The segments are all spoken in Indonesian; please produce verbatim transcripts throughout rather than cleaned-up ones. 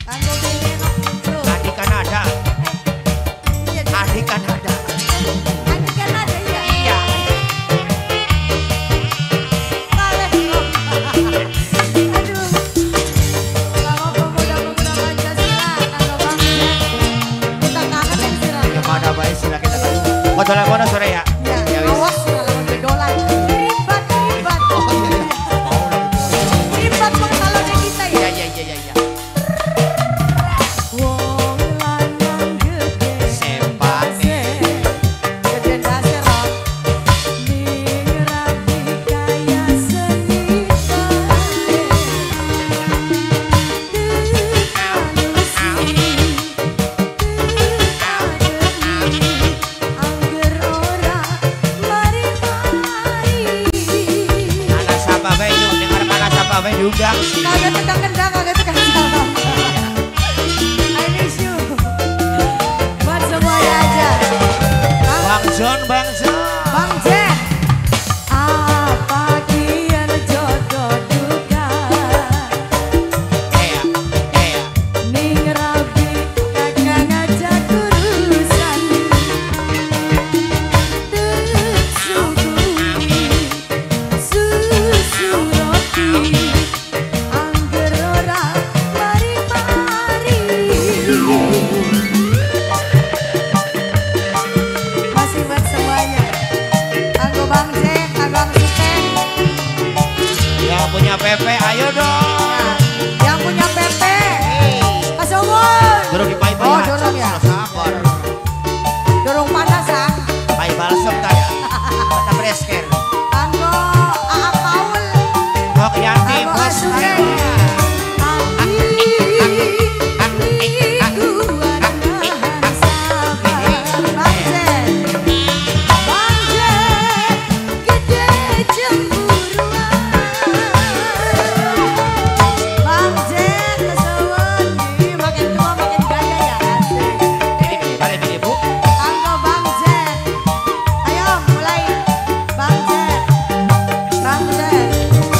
Adik kan ada. Adik kan ada. Adik kan ada ya? Iya. Aduh. Kalau pemuda pemuda Pancasila, kalau bangsa kita kangen yang sila. Ya mana baik sila kita kan. Mau telepon sore ya? Ya, Ya wis. awas lawan bedolan. Ribet, ribet. Oh iya iya. Ribet pengalaman kita ya. Iya iya iya iya. iya. Wong lanang gede. Sempate. Gede dasar rock. Ning rapi kaya seni tae. Angger ora mari-mari. Mana siapa bae itu? Dengar mana siapa bae diundang. Kagak kendang-kendang, kagak tukang salam. I miss you. Buat semuanya aja. Bang John, Bang John. Bang Jen. Apa kian jodoh duka. Iya, iya. Ning rabi kakak ngajak urusan. Tersuguhi susu roti. Angger ora mari-mari. Masih buat semuanya. Aku Bang Jen, aku Bang Suken. Yang punya P P, ayo dong. Nah, yang punya P P, Mas Umur. Durung dipai Oh, durung ya. Sabar. Durung panas ah. Pai balsem ta ya. Kata bresker. Anggo Aa Paul. Kok Yanti Anggo bos. Asuke. Makin tua makin gaya ya. Ini balik ini Bu. Anggo Bang Jen. Ayo mulai Bang Jen. Bang Jen.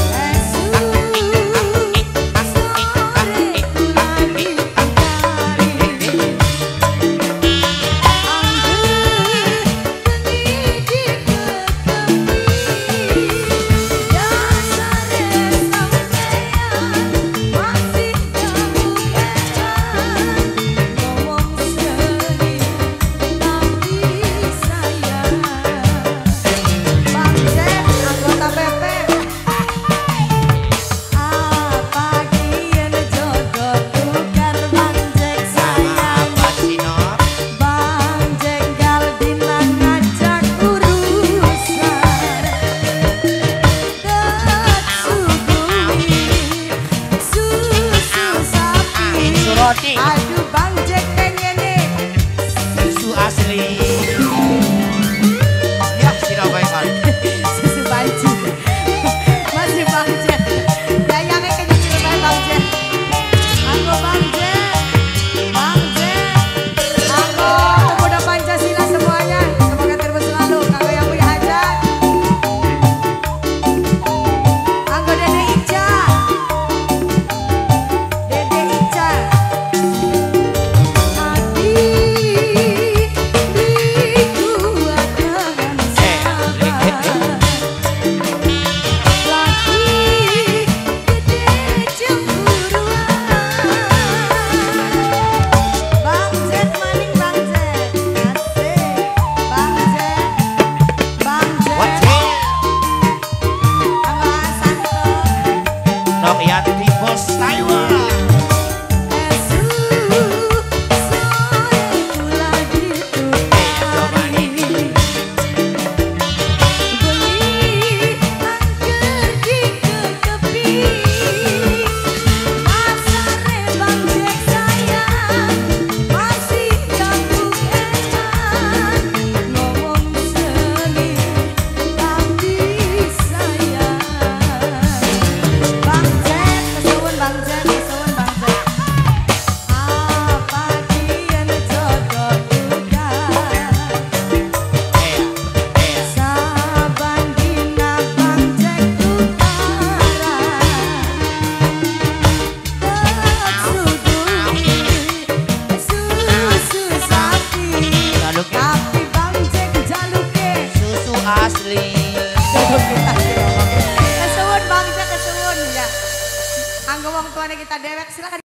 Bang Jen, anggota P P. Apa kian jodoh tukar Bang Jen sayang. Apa sih no? Bang Jenggal dina ngajak urusan. Tersuguhi susu sapi. Susu roti. Aduh Bang Jeng pengen nih. Susu asli. Ya, sino bae kan. Susu banci. Masih Bang Jeng. Dayangnya kenyecil bae Bang Jeng. Aku Bang Jeng. Bang Jeng. Aku pemuda Pancasila semuanya. Semoga terus selalu. Kakak yang punya hajat. Aku Dede Ica. Dede Ica. asli. Kesuwun Bang Jack, kesuwun ya. Anggo wong tuane kita dewek silakan.